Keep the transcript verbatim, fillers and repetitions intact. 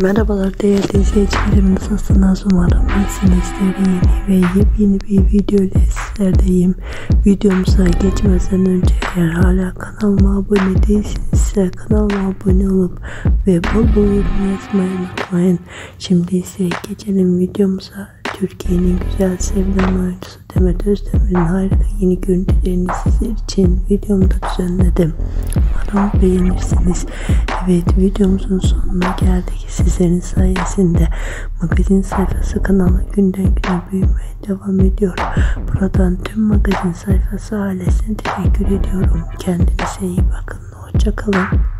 Merhabalar değerli izleyicilerim, nasılsınız? Umarım iyisinizdir. Yeni ve yepyeni bir video ile sizlerdeyim. Videomuza geçmeden önce eğer hala kanalıma abone değilseniz kanalıma abone olup ve bol bol yorum yazmayı unutmayın. Şimdi ise geçelim videomuza. Türkiye'nin güzel sevilen oyuncusu Demet Özdemir'in harika yeni görüntülerini sizler için videomda düzenledim. Umarım beğenirsiniz. Evet, videomuzun sonuna geldik. Sizlerin sayesinde magazin sayfası kanalı günden güne büyümeye devam ediyor. Buradan tüm magazin sayfası ailesine teşekkür ediyorum. Kendinize iyi bakın. Hoşça kalın.